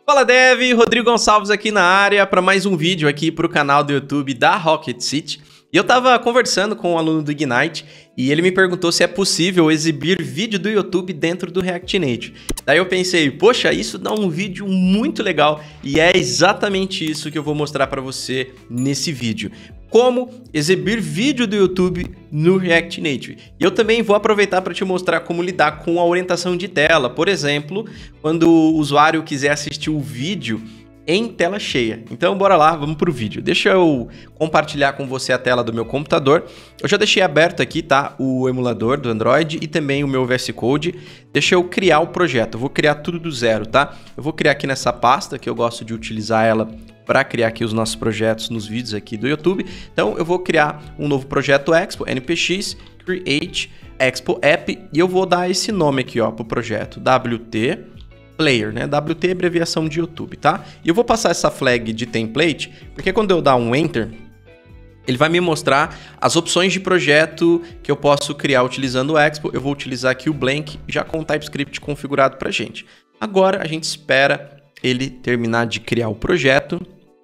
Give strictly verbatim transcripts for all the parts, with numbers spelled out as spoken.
Fala Dev, Rodrigo Gonçalves aqui na área para mais um vídeo aqui para o canal do YouTube da Rocket City. E eu tava conversando com um aluno do Ignite e ele me perguntou se é possível exibir vídeo do YouTube dentro do React Native. Daí eu pensei, poxa, isso dá um vídeo muito legal e é exatamente isso que eu vou mostrar para você nesse vídeo. Como exibir vídeo do YouTube no React Native. E eu também vou aproveitar para te mostrar como lidar com a orientação de tela. Por exemplo, quando o usuário quiser assistir o vídeo em tela cheia. Então bora lá, vamos pro vídeo. Deixa eu compartilhar com você a tela do meu computador. Eu já deixei aberto aqui, tá, o emulador do Android e também o meu V S Code. Deixa eu criar o projeto. Eu vou criar tudo do zero, tá? Eu vou criar aqui nessa pasta que eu gosto de utilizar ela para criar aqui os nossos projetos nos vídeos aqui do YouTube. Então eu vou criar um novo projeto Expo, npx create expo app e eu vou dar esse nome aqui, ó, pro projeto W T Player, né? W T é abreviação de YouTube, tá? E eu vou passar essa flag de template, porque quando eu dar um enter, ele vai me mostrar as opções de projeto que eu posso criar utilizando o Expo. Eu vou utilizar aqui o Blank, já com o TypeScript configurado pra gente. Agora a gente espera ele terminar de criar o projeto.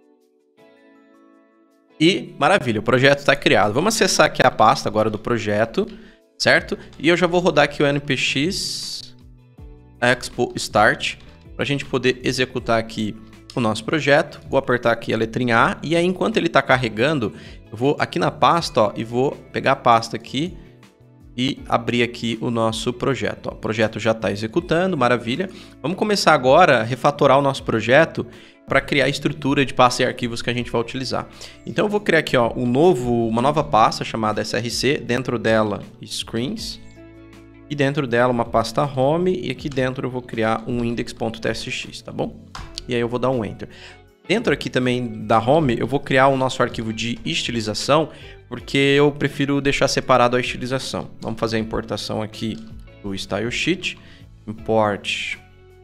E maravilha, o projeto está criado. Vamos acessar aqui a pasta agora do projeto, certo? E eu já vou rodar aqui o npx expo start para a gente poder executar aqui o nosso projeto. Vou apertar aqui a letrinha A e aí enquanto ele está carregando, eu vou aqui na pasta, ó, e vou pegar a pasta aqui e abrir aqui o nosso projeto. Ó, o projeto já está executando, maravilha. Vamos começar agora a refatorar o nosso projeto para criar a estrutura de pasta e arquivos que a gente vai utilizar. Então eu vou criar aqui, ó, um novo, uma nova pasta chamada src, dentro dela screens. E dentro dela uma pasta home e aqui dentro eu vou criar um index.tsx, tá bom? E aí eu vou dar um enter. Dentro aqui também da home eu vou criar o nosso arquivo de estilização, porque eu prefiro deixar separado a estilização. Vamos fazer a importação aqui do style sheet, import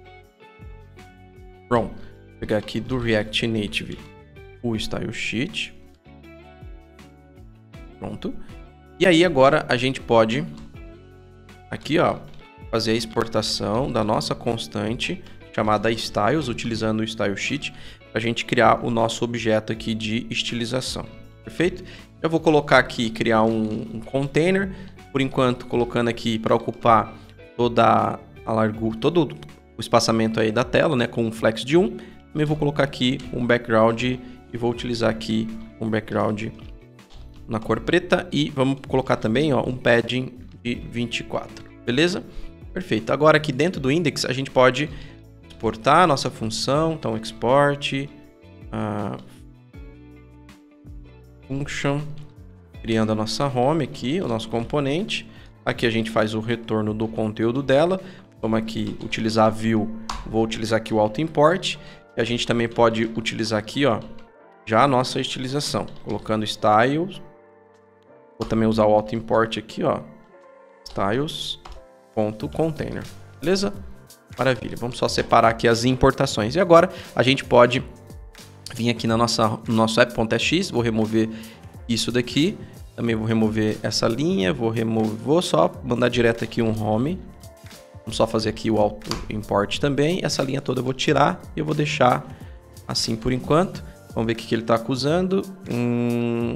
from, vou pegar aqui do React Native o style sheet. Pronto. E aí agora a gente pode aqui, ó, fazer a exportação da nossa constante chamada styles, utilizando o style sheet, para a gente criar o nosso objeto aqui de estilização. Perfeito? Eu vou colocar aqui, criar um, um container, por enquanto colocando aqui para ocupar toda a largura, todo o espaçamento aí da tela, né, com um flex de um. Também vou colocar aqui um background e vou utilizar aqui um background na cor preta e vamos colocar também, ó, um padding de vinte e quatro, beleza? Perfeito. Agora aqui dentro do index a gente pode exportar a nossa função, então export uh, function, criando a nossa home aqui, o nosso componente. Aqui a gente faz o retorno do conteúdo dela. Vamos aqui utilizar a view, vou utilizar aqui o auto import e a gente também pode utilizar aqui, ó, já a nossa estilização, colocando styles. Vou também usar o auto import aqui, ó, styles.container, beleza? Maravilha, vamos só separar aqui as importações. E agora a gente pode vir aqui na nossa, no nosso app.tx, vou remover isso daqui, também vou remover essa linha, vou remover, vou só mandar direto aqui um home, vamos só fazer aqui o auto import também, essa linha toda eu vou tirar e eu vou deixar assim por enquanto. Vamos ver o que, que ele está acusando. Hum...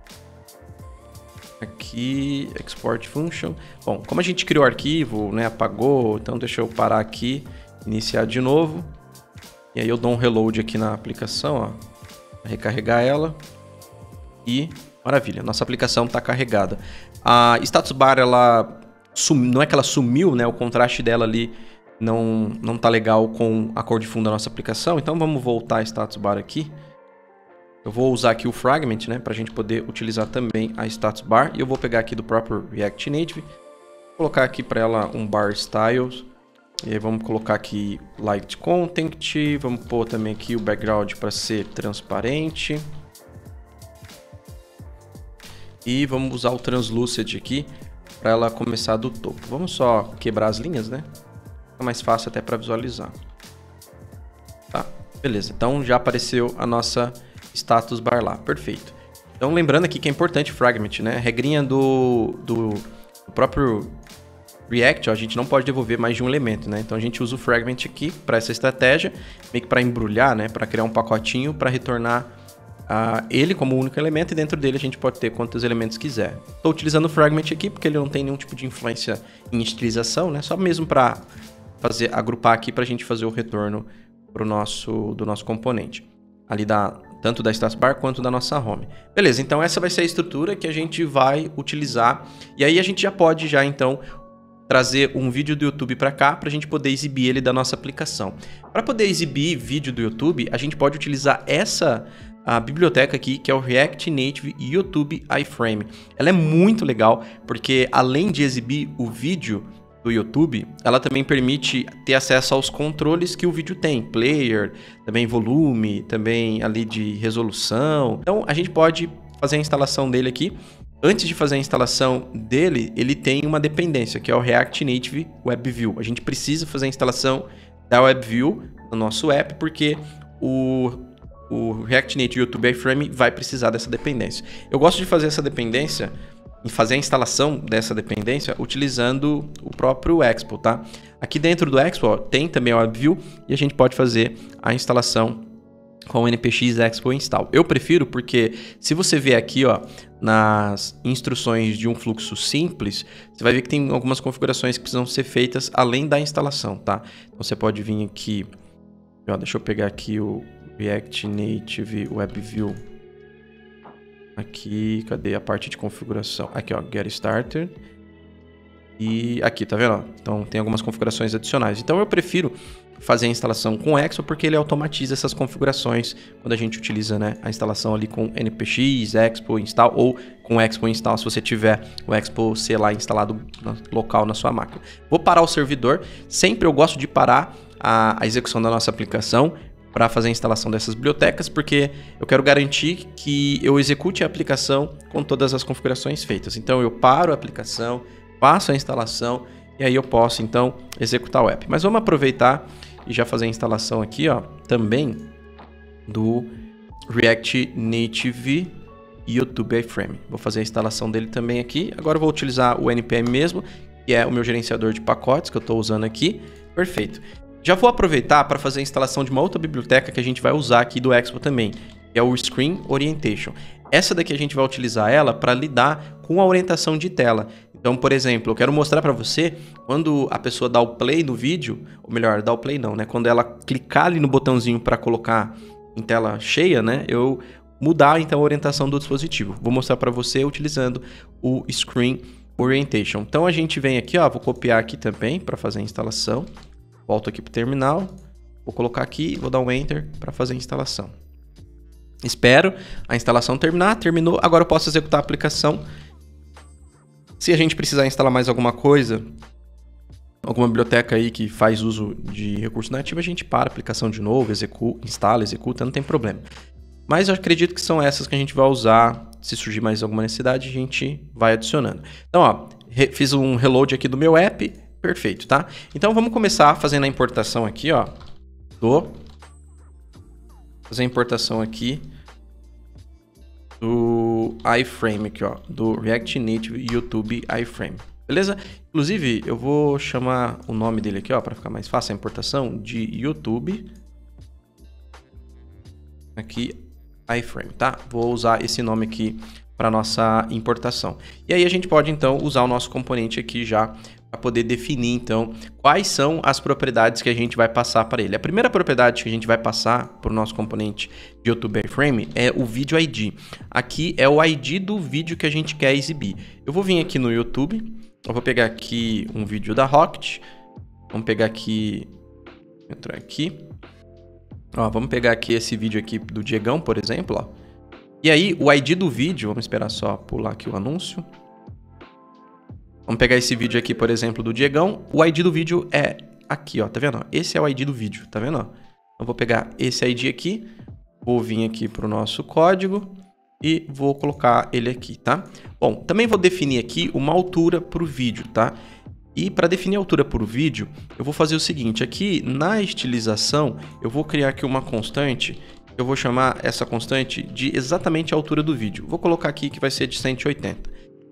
Aqui, export function. Bom, como a gente criou o arquivo, né, apagou, então deixa eu parar aqui, iniciar de novo. E aí eu dou um reload aqui na aplicação, ó, recarregar ela. E maravilha, nossa aplicação está carregada. A status bar, ela sum, não é que ela sumiu, né, o contraste dela ali não não tá legal com a cor de fundo da nossa aplicação. Então vamos voltar a status bar aqui. Eu vou usar aqui o fragment, né, para a gente poder utilizar também a status bar. E eu vou pegar aqui do próprio React Native, colocar aqui para ela um bar styles. E aí vamos colocar aqui light content, vamos pôr também aqui o background para ser transparente. E vamos usar o translucid aqui para ela começar do topo. Vamos só quebrar as linhas, né? Fica mais fácil até para visualizar. Tá, beleza. Então já apareceu a nossa status bar lá, perfeito. Então lembrando aqui que é importante o fragment, né? A regrinha do, do, do próprio React, ó, a gente não pode devolver mais de um elemento, né? Então a gente usa o fragment aqui para essa estratégia, meio que para embrulhar, né? Para criar um pacotinho para retornar uh, ele como único elemento e dentro dele a gente pode ter quantos elementos quiser. Estou utilizando o fragment aqui porque ele não tem nenhum tipo de influência em estilização, né? Só mesmo para fazer agrupar aqui para a gente fazer o retorno pro nosso, do nosso componente. Ali da, tanto da status bar quanto da nossa home. Beleza, então essa vai ser a estrutura que a gente vai utilizar. E aí a gente já pode já então trazer um vídeo do YouTube para cá para a gente poder exibir ele da nossa aplicação. Para poder exibir vídeo do YouTube, a gente pode utilizar essa a biblioteca aqui, que é o React Native YouTube iframe. Ela é muito legal, porque além de exibir o vídeo do YouTube, ela também permite ter acesso aos controles que o vídeo tem, player, também volume, também ali de resolução. Então a gente pode fazer a instalação dele aqui. Antes de fazer a instalação dele, ele tem uma dependência, que é o React Native WebView. A gente precisa fazer a instalação da WebView no nosso app, porque o, o React Native YouTube iframe vai precisar dessa dependência. Eu gosto de fazer essa dependência e fazer a instalação dessa dependência utilizando o próprio Expo, tá? Aqui dentro do Expo ó, tem também o WebView e a gente pode fazer a instalação com o npx expo install. Eu prefiro porque se você ver aqui ó, nas instruções de um fluxo simples, você vai ver que tem algumas configurações que precisam ser feitas além da instalação, tá? Então você pode vir aqui, ó, deixa eu pegar aqui o React Native WebView. Aqui, cadê a parte de configuração? Aqui, ó, Get Started. E aqui, tá vendo? Então, tem algumas configurações adicionais. Então, eu prefiro fazer a instalação com Expo porque ele automatiza essas configurações quando a gente utiliza, né, a instalação ali com npx, expo, install ou com expo install se você tiver o expo C lá instalado no local na sua máquina. Vou parar o servidor. Sempre eu gosto de parar a, a execução da nossa aplicação para fazer a instalação dessas bibliotecas, porque eu quero garantir que eu execute a aplicação com todas as configurações feitas. Então eu paro a aplicação, faço a instalação e aí eu posso então executar o app. Mas vamos aproveitar e já fazer a instalação aqui, ó, também do React Native YouTube iframe. Vou fazer a instalação dele também aqui. Agora eu vou utilizar o npm mesmo, que é o meu gerenciador de pacotes que eu estou usando aqui. Perfeito. Já vou aproveitar para fazer a instalação de uma outra biblioteca que a gente vai usar aqui do Expo também, que é o Screen Orientation. Essa daqui a gente vai utilizar ela para lidar com a orientação de tela. Então, por exemplo, eu quero mostrar para você quando a pessoa dá o play no vídeo, ou melhor, dá o play não, né? Quando ela clicar ali no botãozinho para colocar em tela cheia, né? Eu mudar então a orientação do dispositivo. Vou mostrar para você utilizando o Screen Orientation. Então a gente vem aqui, ó, vou copiar aqui também para fazer a instalação. Volto aqui para o terminal, vou colocar aqui, vou dar um Enter para fazer a instalação. Espero a instalação terminar, terminou, agora eu posso executar a aplicação. Se a gente precisar instalar mais alguma coisa, alguma biblioteca aí que faz uso de recurso nativo, a gente para a aplicação de novo, executa, instala, executa, não tem problema. Mas eu acredito que são essas que a gente vai usar, se surgir mais alguma necessidade, a gente vai adicionando. Então, ó, fiz um reload aqui do meu app. Perfeito, tá? Então vamos começar fazendo a importação aqui, ó, do... Fazer a importação aqui do iframe aqui, ó, do React Native YouTube iframe, beleza? Inclusive, eu vou chamar o nome dele aqui, ó, para ficar mais fácil a importação, de YouTube aqui iframe, tá? Vou usar esse nome aqui para nossa importação. E aí a gente pode então usar o nosso componente aqui já para poder definir então quais são as propriedades que a gente vai passar para ele. A primeira propriedade que a gente vai passar para o nosso componente de YouTube iframe é o vídeo I D. Aqui é o I D do vídeo que a gente quer exibir. Eu vou vir aqui no YouTube, eu vou pegar aqui um vídeo da Rocket, vamos pegar aqui, entrar aqui, ó, vamos pegar aqui esse vídeo aqui do Diegão, por exemplo, ó. E aí, o I D do vídeo, vamos esperar só pular aqui o anúncio. Vamos pegar esse vídeo aqui, por exemplo, do Diegão. O I D do vídeo é aqui, ó, tá vendo? Esse é o I D do vídeo, tá vendo? Eu vou pegar esse I D aqui, vou vir aqui para o nosso código e vou colocar ele aqui, tá? Bom, também vou definir aqui uma altura para o vídeo, tá? E para definir a altura para o vídeo, eu vou fazer o seguinte, aqui na estilização, eu vou criar aqui uma constante. Eu vou chamar essa constante de exatamente a altura do vídeo. Vou colocar aqui que vai ser de cento e oitenta.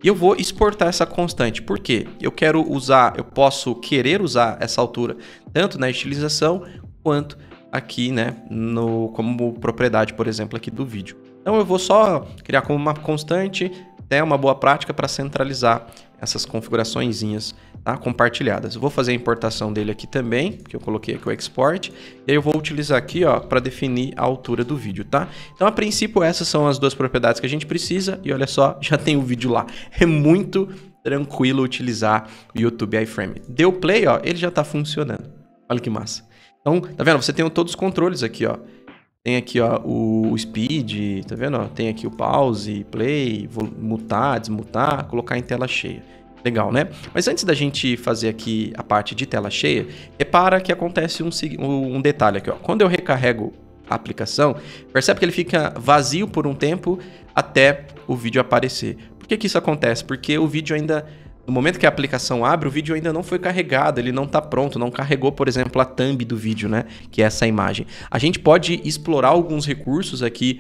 E eu vou exportar essa constante. Por quê? Eu quero usar, eu posso querer usar essa altura tanto na estilização quanto aqui, né, no, como propriedade, por exemplo, aqui do vídeo. Então eu vou só criar como uma constante, é uma boa prática para centralizar essas configuraçõezinhas, tá, compartilhadas. Eu vou fazer a importação dele aqui também, que eu coloquei aqui o export, e aí eu vou utilizar aqui, ó, para definir a altura do vídeo, tá? Então, a princípio, essas são as duas propriedades que a gente precisa, e olha só, já tem o vídeo lá. É muito tranquilo utilizar o YouTube iFrame. Deu play, ó, ele já tá funcionando. Olha que massa. Então, tá vendo? Você tem todos os controles aqui, ó. Tem aqui, ó, o speed, tá vendo? Ó? Tem aqui o pause, play, mutar, desmutar, colocar em tela cheia. Legal, né? Mas antes da gente fazer aqui a parte de tela cheia, repara que acontece um, um detalhe aqui, ó. Quando eu recarrego a aplicação, percebe que ele fica vazio por um tempo até o vídeo aparecer. Por que que isso acontece? Porque o vídeo ainda... No momento que a aplicação abre, o vídeo ainda não foi carregado, ele não está pronto, não carregou, por exemplo, a thumb do vídeo, né? Que é essa imagem. A gente pode explorar alguns recursos aqui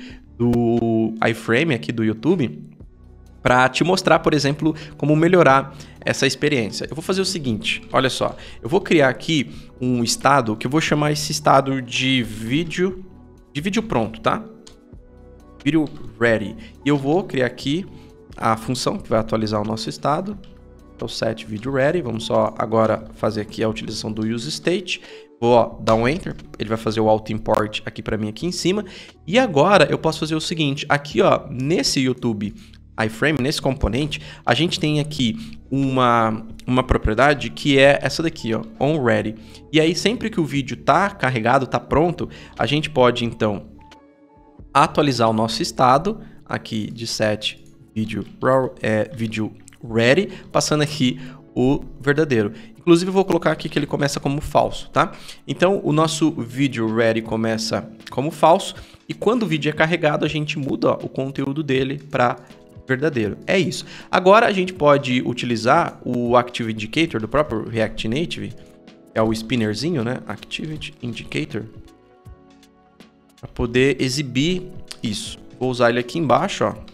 do iFrame, aqui do YouTube, para te mostrar, por exemplo, como melhorar essa experiência. Eu vou fazer o seguinte, olha só, eu vou criar aqui um estado que eu vou chamar esse estado de vídeo, de vídeo pronto, tá? Video ready. E eu vou criar aqui a função que vai atualizar o nosso estado. Então, set video ready. Vamos só agora fazer aqui a utilização do use state. Vou ó, dar um enter, ele vai fazer o auto import aqui para mim aqui em cima. E agora eu posso fazer o seguinte, aqui ó, nesse YouTube iFrame, nesse componente, a gente tem aqui uma, uma propriedade que é essa daqui, ó, onReady. E aí sempre que o vídeo tá carregado, tá pronto, a gente pode então atualizar o nosso estado aqui de set video, é, video ready, passando aqui o verdadeiro. Inclusive eu vou colocar aqui que ele começa como falso, tá? Então o nosso video ready começa como falso e quando o vídeo é carregado a gente muda ó, o conteúdo dele para verdadeiro. É isso. Agora a gente pode utilizar o Activity Indicator do próprio React Native, é o spinnerzinho, né? Activity Indicator, para poder exibir isso. Vou usar ele aqui embaixo, ó.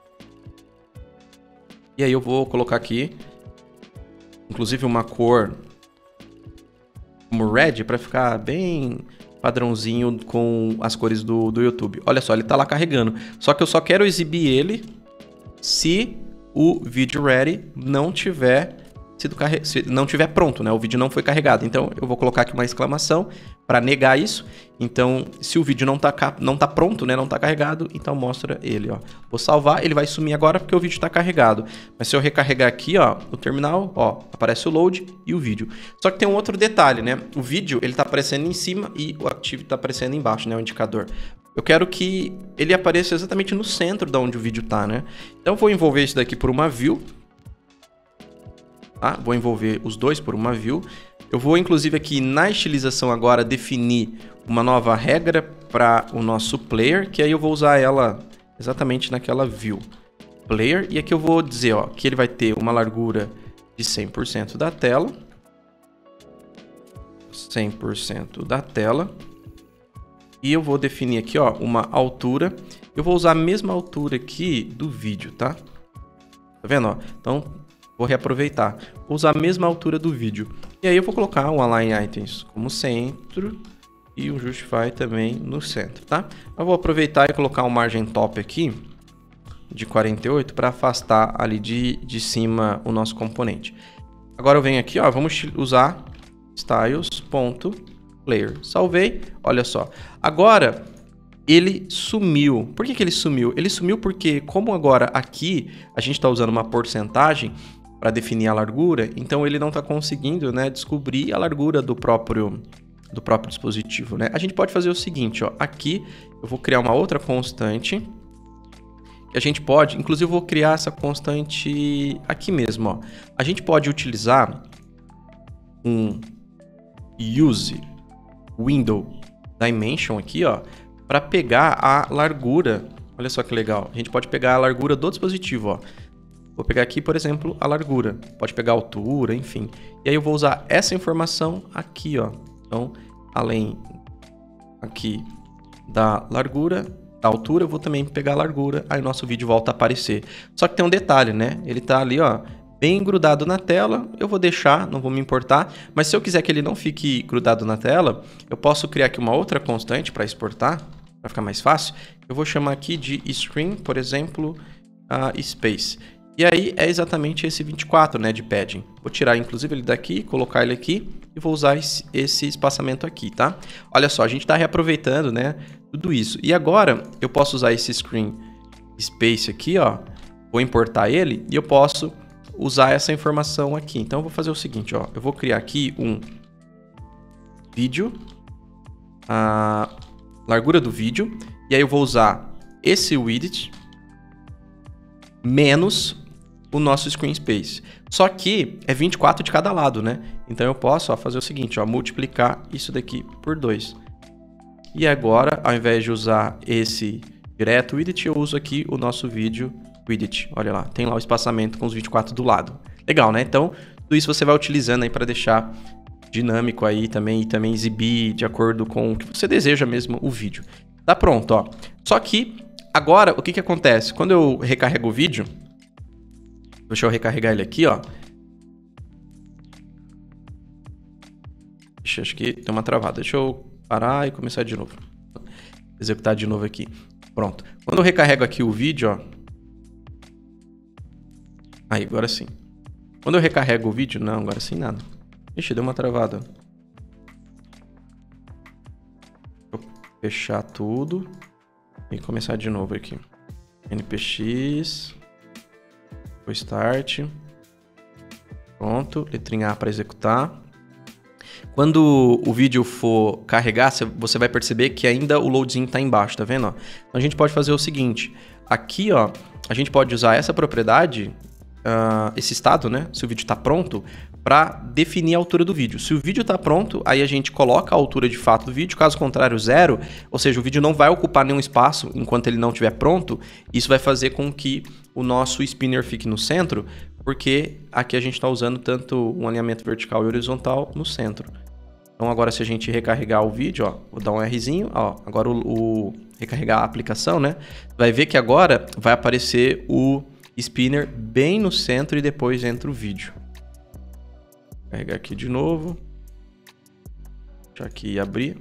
E aí eu vou colocar aqui, inclusive uma cor como red, para ficar bem padrãozinho com as cores do, do YouTube. Olha só, ele tá lá carregando. Só que eu só quero exibir ele se o vídeo ready não tiver sido carre... se não tiver pronto, né? O vídeo não foi carregado. Então eu vou colocar aqui uma exclamação para negar isso. Então, se o vídeo não tá, ca... não tá pronto, né? Não tá carregado, então mostra ele, ó. Vou salvar, ele vai sumir agora porque o vídeo tá carregado. Mas se eu recarregar aqui, ó, o terminal, ó, aparece o load e o vídeo. Só que tem um outro detalhe, né? O vídeo, ele tá aparecendo em cima e o Activity tá aparecendo embaixo, né? O indicador. Eu quero que ele apareça exatamente no centro de onde o vídeo tá, né? Então, eu vou envolver isso daqui por uma view. Tá? Vou envolver os dois por uma view. Eu vou, inclusive, aqui na estilização agora definir uma nova regra para o nosso player, que aí eu vou usar ela exatamente naquela view player. E aqui eu vou dizer ó, que ele vai ter uma largura de cem por cento da tela. cem por cento da tela. E eu vou definir aqui ó, uma altura. Eu vou usar a mesma altura aqui do vídeo, tá? Tá vendo? Ó? Então, vou reaproveitar. Vou usar a mesma altura do vídeo. E aí eu vou colocar um Align Items como centro e um Justify também no centro, tá? Eu vou aproveitar e colocar um Margin Top aqui de quarenta e oito para afastar ali de, de cima o nosso componente. Agora eu venho aqui, ó, vamos usar styles.player. Salvei, olha só. Agora ele sumiu. Por que que ele sumiu? Ele sumiu porque, como agora aqui a gente está usando uma porcentagem para definir a largura, então ele não está conseguindo, né, descobrir a largura do próprio, do próprio dispositivo, né? A gente pode fazer o seguinte, ó, aqui eu vou criar uma outra constante, que a gente pode, inclusive eu vou criar essa constante aqui mesmo, ó. A gente pode utilizar um use window dimension aqui, ó, para pegar a largura. Olha só que legal. A gente pode pegar a largura do dispositivo, ó. Vou pegar aqui, por exemplo, a largura. Pode pegar a altura, enfim. E aí eu vou usar essa informação aqui, ó. Então, além aqui da largura, a altura, eu vou também pegar a largura, aí o nosso vídeo volta a aparecer. Só que tem um detalhe, né? Ele tá ali, ó, bem grudado na tela, eu vou deixar, não vou me importar, mas se eu quiser que ele não fique grudado na tela, eu posso criar aqui uma outra constante para exportar, para ficar mais fácil. Eu vou chamar aqui de screen, por exemplo, uh, space. E aí é exatamente esse vinte e quatro, né, de padding. Vou tirar inclusive ele daqui, colocar ele aqui e vou usar esse, esse espaçamento aqui, tá? Olha só, a gente está reaproveitando, né, tudo isso. E agora eu posso usar esse screen space aqui, ó. Vou importar ele e eu posso usar essa informação aqui. Então eu vou fazer o seguinte, ó. Eu vou criar aqui um vídeo, a largura do vídeo, e aí eu vou usar esse width menos o nosso screen space. Só que é vinte e quatro de cada lado, né? Então eu posso, ó, fazer o seguinte, ó, multiplicar isso daqui por dois. E agora, ao invés de usar esse direto width, eu uso aqui o nosso vídeo width. Olha lá, tem lá o espaçamento com os vinte e quatro do lado. Legal, né? Então, tudo isso você vai utilizando aí para deixar dinâmico aí também e também exibir de acordo com o que você deseja mesmo o vídeo. Tá pronto, ó. Só que agora, o que que acontece? Quando eu recarrego o vídeo, deixa eu recarregar ele aqui, ó. Deixa, acho que tem uma travada. Deixa eu parar e começar de novo. Executar de novo aqui. Pronto. Quando eu recarrego aqui o vídeo, ó. Aí, agora sim. Quando eu recarrego o vídeo, não, agora sim nada. Ixi, deu uma travada. Vou fechar tudo e começar de novo aqui. N P X. Vou start. Pronto, letrinha A para executar. Quando o vídeo for carregar, você vai perceber que ainda o loadzinho está embaixo, tá vendo? Ó? Então a gente pode fazer o seguinte, aqui ó, a gente pode usar essa propriedade, uh, esse estado, né? Se o vídeo está pronto, para definir a altura do vídeo. Se o vídeo está pronto, aí a gente coloca a altura de fato do vídeo, caso contrário, zero, ou seja, o vídeo não vai ocupar nenhum espaço enquanto ele não estiver pronto. Isso vai fazer com que o nosso spinner fique no centro, porque aqui a gente está usando tanto um alinhamento vertical e horizontal no centro. Então agora se a gente recarregar o vídeo, ó, vou dar um Rzinho, ó, agora o, o recarregar a aplicação, né? Vai ver que agora vai aparecer o spinner bem no centro e depois entra o vídeo. Vou carregar aqui de novo. Deixa aqui abrir.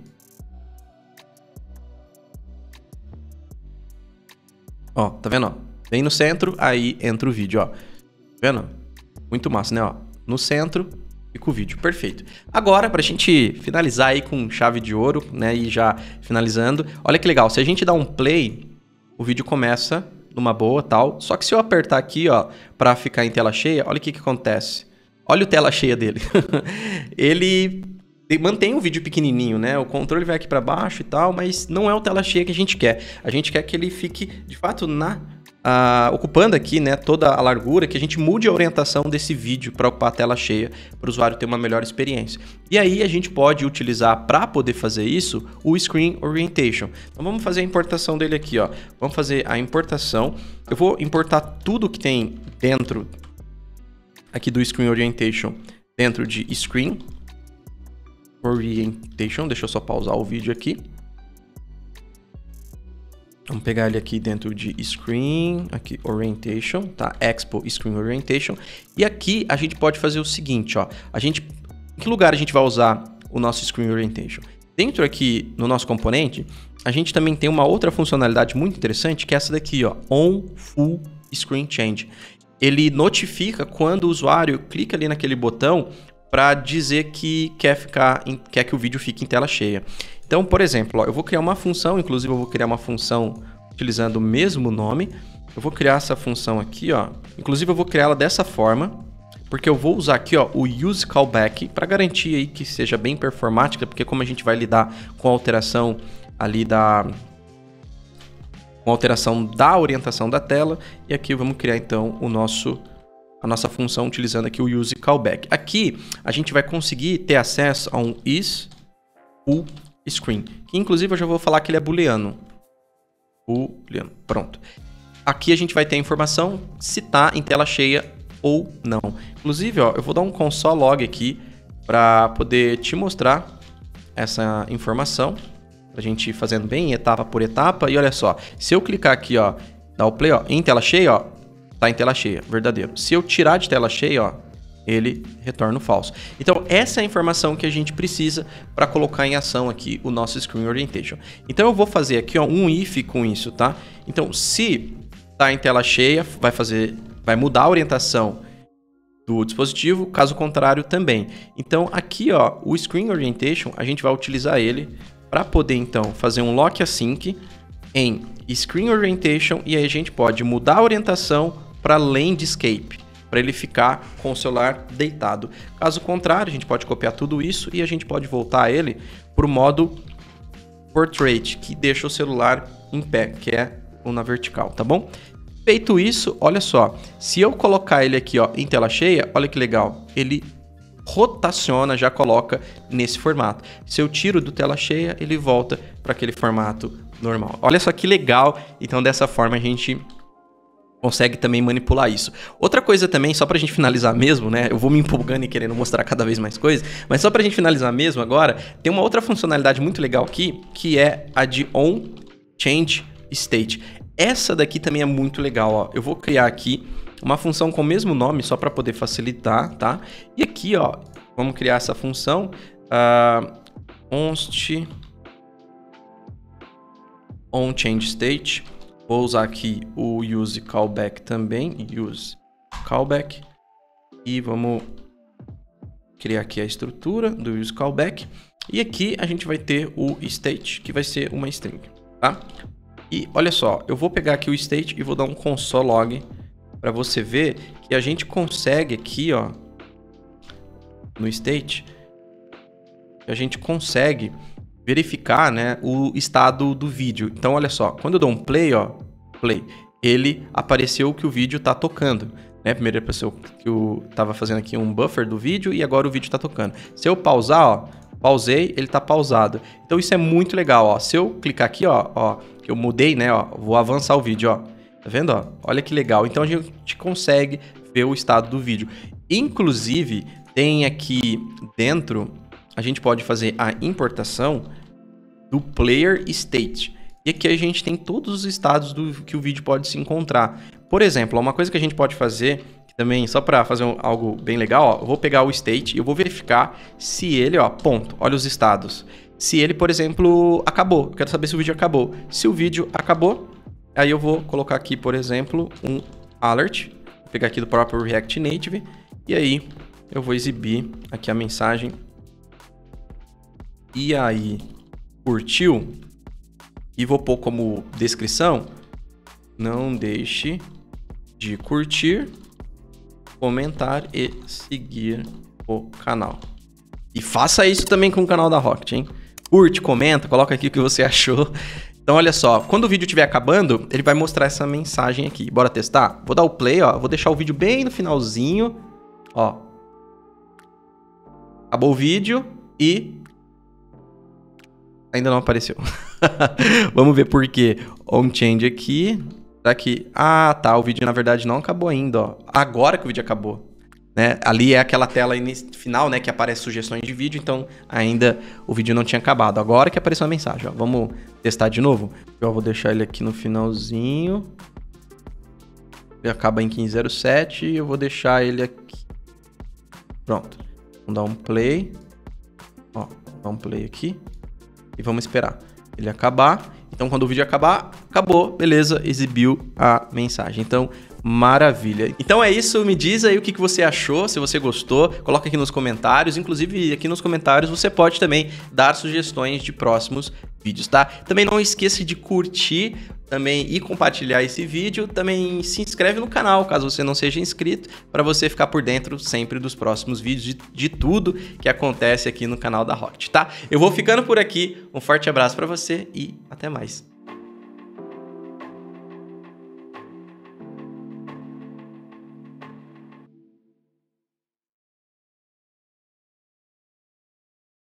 Ó, tá vendo, ó? Bem no centro, aí entra o vídeo, ó. Tá vendo? Muito massa, né, ó? No centro e com o vídeo, perfeito. Agora, pra gente finalizar aí com chave de ouro, né, e já finalizando, olha que legal, se a gente dá um play, o vídeo começa numa boa, tal, só que se eu apertar aqui, ó, pra ficar em tela cheia, olha o que que acontece. Olha o tela cheia dele. Ele mantém o vídeo pequenininho, né, o controle vai aqui pra baixo e tal, mas não é o tela cheia que a gente quer. A gente quer que ele fique, de fato, na... Uh, ocupando aqui, né, toda a largura, que a gente mude a orientação desse vídeo para ocupar a tela cheia, para o usuário ter uma melhor experiência. E aí a gente pode utilizar, para poder fazer isso, o Screen Orientation. Então vamos fazer a importação dele aqui, ó. Vamos fazer a importação. Eu vou importar tudo que tem dentro aqui do Screen Orientation, dentro de Screen Orientation. Deixa eu só pausar o vídeo aqui. Vamos pegar ele aqui dentro de Screen, aqui Orientation, tá? Expo Screen Orientation. E aqui a gente pode fazer o seguinte, ó. A gente, em que lugar a gente vai usar o nosso Screen Orientation? Dentro aqui no nosso componente, a gente também tem uma outra funcionalidade muito interessante, que é essa daqui, ó. On Full Screen Change. Ele notifica quando o usuário clica ali naquele botão para dizer que quer, ficar em, quer que o vídeo fique em tela cheia. Então, por exemplo, ó, eu vou criar uma função, inclusive eu vou criar uma função utilizando o mesmo nome. Eu vou criar essa função aqui, ó. Inclusive eu vou criar ela dessa forma, porque eu vou usar aqui, ó, o use callback para garantir aí que seja bem performática, porque como a gente vai lidar com a alteração ali da com a alteração da orientação da tela, e aqui vamos criar então o nosso a nossa função utilizando aqui o use callback. Aqui a gente vai conseguir ter acesso a um is full screen, que inclusive eu já vou falar que ele é booleano. Booleano, pronto. Aqui a gente vai ter a informação se está em tela cheia ou não. Inclusive, ó, eu vou dar um console log aqui para poder te mostrar essa informação. pra gente ir fazendo bem etapa por etapa. E olha só, se eu clicar aqui, ó, dar o play, ó, em tela cheia, ó, tá em tela cheia, verdadeiro. Se eu tirar de tela cheia, ó, ele retorna o falso. Então, essa é a informação que a gente precisa para colocar em ação aqui o nosso Screen Orientation. Então, eu vou fazer aqui, ó, um if com isso, tá? Então, se tá em tela cheia, vai fazer, vai mudar a orientação do dispositivo, caso contrário também. Então, aqui, ó, o Screen Orientation, a gente vai utilizar ele para poder, então, fazer um Lock Async em Screen Orientation, e aí a gente pode mudar a orientação para Landscape, para ele ficar com o celular deitado. Caso contrário, a gente pode copiar tudo isso e a gente pode voltar ele para o modo Portrait, que deixa o celular em pé, que é o na vertical, tá bom? Feito isso, olha só, se eu colocar ele aqui, ó, em tela cheia, olha que legal, ele rotaciona, já coloca nesse formato. Se eu tiro do tela cheia, ele volta para aquele formato normal. Olha só que legal, então dessa forma a gente consegue também manipular isso. Outra coisa também, só pra gente finalizar mesmo, né? Eu vou me empolgando e querendo mostrar cada vez mais coisas, mas só pra gente finalizar mesmo agora, tem uma outra funcionalidade muito legal aqui, que é a de On Change State. Essa daqui também é muito legal, ó. Eu vou criar aqui uma função com o mesmo nome, só para poder facilitar, tá? E aqui, ó, vamos criar essa função, uh, const on change state. Vou usar aqui o use callback também, use callback, e vamos criar aqui a estrutura do use callback. E aqui a gente vai ter o state, que vai ser uma string, tá? E olha só, eu vou pegar aqui o state e vou dar um console log para você ver que a gente consegue aqui, ó, no state, a gente consegue verificar, né, o estado do vídeo. Então, olha só, quando eu dou um play, ó, play, ele apareceu que o vídeo tá tocando, né? Primeiro apareceu que eu tava fazendo aqui um buffer do vídeo e agora o vídeo tá tocando. Se eu pausar, ó, pausei, ele tá pausado. Então isso é muito legal, ó. Se eu clicar aqui, ó, ó, que eu mudei, né, ó, vou avançar o vídeo, ó. Tá vendo, ó? Olha que legal. Então a gente consegue ver o estado do vídeo. Inclusive, tem aqui dentro, a gente pode fazer a importação do player state. E aqui a gente tem todos os estados do que o vídeo pode se encontrar. Por exemplo, uma coisa que a gente pode fazer, que também, só para fazer um, algo bem legal, ó, eu vou pegar o state e eu vou verificar se ele, ó, ponto, olha os estados. Se ele, por exemplo, acabou, eu quero saber se o vídeo acabou. Se o vídeo acabou, aí eu vou colocar aqui, por exemplo, um alert, vou pegar aqui do próprio React Native, e aí eu vou exibir aqui a mensagem. E aí, curtiu? E vou pôr como descrição, não deixe de curtir, comentar e seguir o canal. E faça isso também com o canal da Rocket, hein? Curte, comenta, coloca aqui o que você achou. Então, olha só, quando o vídeo estiver acabando, ele vai mostrar essa mensagem aqui. Bora testar? Vou dar o play, ó, vou deixar o vídeo bem no finalzinho, ó. Acabou o vídeo e ainda não apareceu. Vamos ver por quê. On change aqui. Será que... Ah, tá. O vídeo, na verdade, não acabou ainda, ó. Agora que o vídeo acabou. Né? Ali é aquela tela final, né? Que aparece sugestões de vídeo. Então, ainda o vídeo não tinha acabado. Agora que apareceu a mensagem, ó. Vamos testar de novo? Eu vou deixar ele aqui no finalzinho. Ele acaba em quinze zero sete. E eu vou deixar ele aqui. Pronto. Vamos dar um play. Ó, dar um play aqui. E vamos esperar ele acabar. Então, quando o vídeo acabar, acabou, beleza, exibiu a mensagem. Então, maravilha. Então é isso, me diz aí o que você achou, se você gostou, coloca aqui nos comentários. Inclusive, aqui nos comentários você pode também dar sugestões de próximos vídeos, tá? Também não esqueça de curtir também e compartilhar esse vídeo. Também se inscreve no canal, caso você não seja inscrito, para você ficar por dentro sempre dos próximos vídeos, de, de tudo que acontece aqui no canal da Rocket, tá? Eu vou ficando por aqui, um forte abraço para você e até mais.